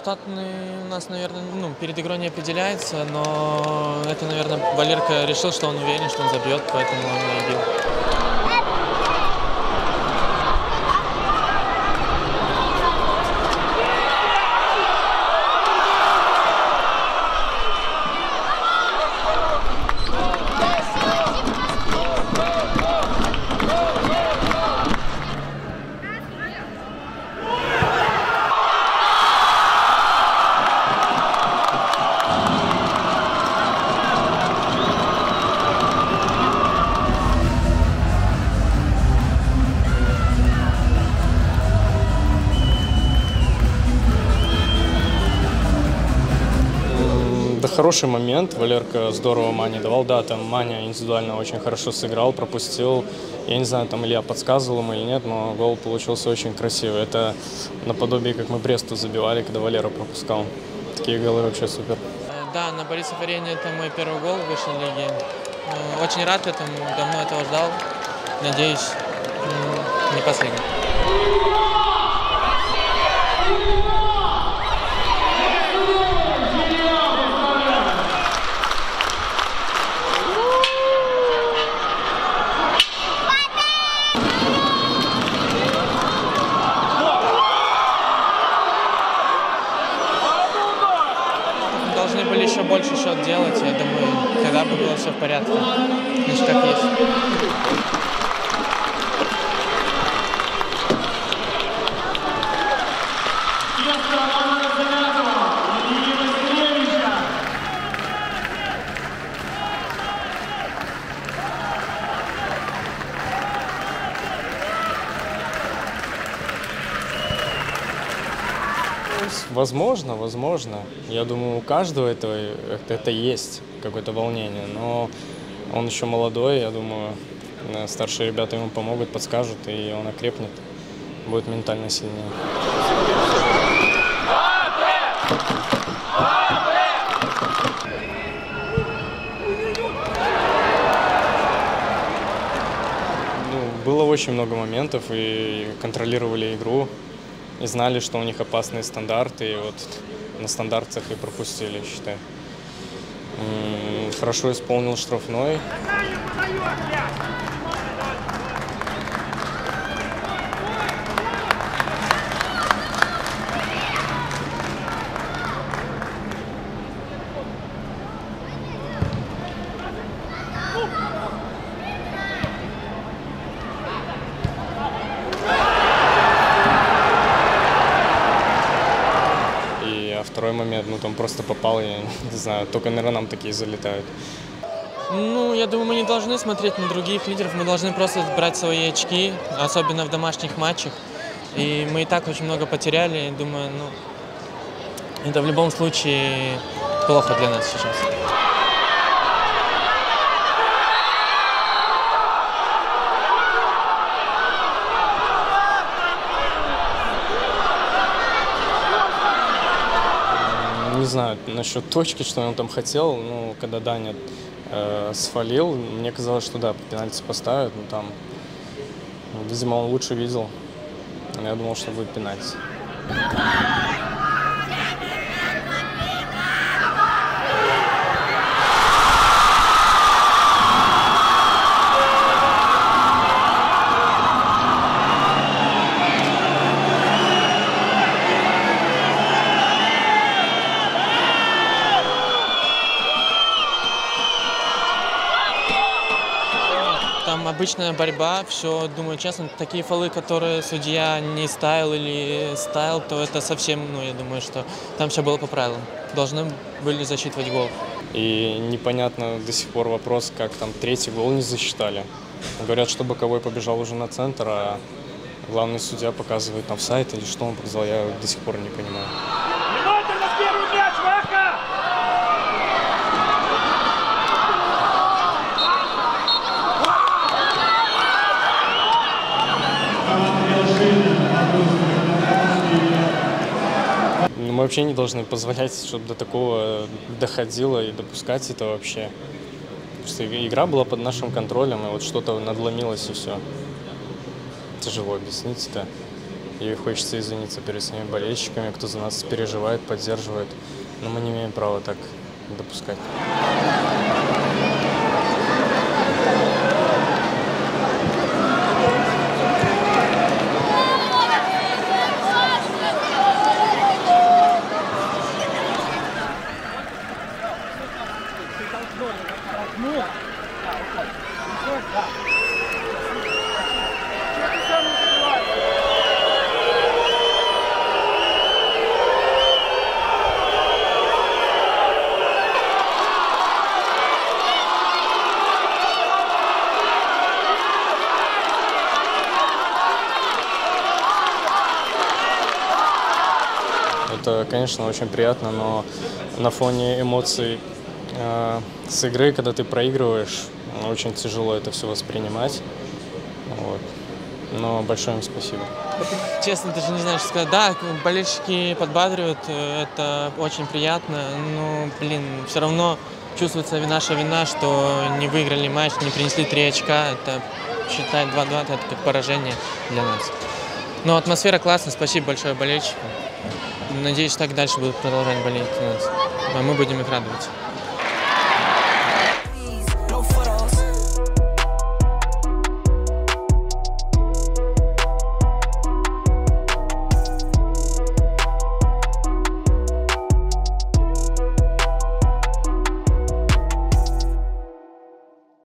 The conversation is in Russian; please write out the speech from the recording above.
штатный у нас, наверное, перед игрой не определяется, но это, наверное, Валерка решил, что он уверен, что он забьет, поэтому он и бил. Да, хороший момент. Валерка здорово Мане давал. Да, там Маня индивидуально очень хорошо сыграл, пропустил. Я не знаю, там Илья подсказывал ему или нет, но гол получился очень красивый. Это наподобие, как мы Бресту забивали, когда Валера пропускал. Такие голы вообще супер. Да, на Борисов-арене это мой первый гол в высшей лиге. Очень рад этому, давно этого ждал. Надеюсь, не последний. Должны были еще больше счет делать, я думаю, когда бы было все в порядке. Значит, как есть. Возможно. Я думаю, у каждого это есть, какое-то волнение. Но он еще молодой, я думаю, старшие ребята ему помогут, подскажут, и он окрепнет, будет ментально сильнее. Было очень много моментов, и контролировали игру. И знали, что у них опасные стандарты, и вот на стандартах и пропустили, считай. Хорошо исполнил штрафной. Второй момент, там просто попал, я не знаю, только, наверное, нам такие залетают. Я думаю, мы не должны смотреть на других лидеров, мы должны просто брать свои очки, особенно в домашних матчах. И мы и так очень много потеряли, думаю, это в любом случае плохо для нас сейчас. Не знаю насчет точки, что он там хотел, когда Даня сфалил, мне казалось, что да, пенальти поставят, но там, видимо, он лучше видел. Я думал, что будет пенальти. Там обычная борьба, все, думаю, честно, такие фолы, которые судья не ставил или ставил, то это совсем, я думаю, что там все было по правилам. Должны были засчитывать гол. И непонятно до сих пор вопрос, как там третий гол не засчитали. Говорят, что боковой побежал уже на центр, а главный судья показывает офсайд или что он показал, я до сих пор не понимаю. Мы вообще не должны позволять, чтобы до такого доходило и допускать это вообще. Потому что игра была под нашим контролем, и вот что-то надломилось, и все. Тяжело объяснить это. и хочется извиниться перед своими болельщиками, кто за нас переживает, поддерживает. Но мы не имеем права так допускать. Это, конечно, очень приятно, но на фоне эмоций с игры, когда ты проигрываешь, очень тяжело это все воспринимать. Вот. Но большое им спасибо. Честно, даже не знаю, что сказать. Да, болельщики подбадривают, это очень приятно, но, блин, все равно чувствуется наша вина, что не выиграли матч, не принесли 3 очка. Это, считай, 2-2, это как поражение для нас. Но атмосфера классная, спасибо большое болельщикам. Надеюсь, так дальше будут продолжать болеть у нас, а мы будем их радовать.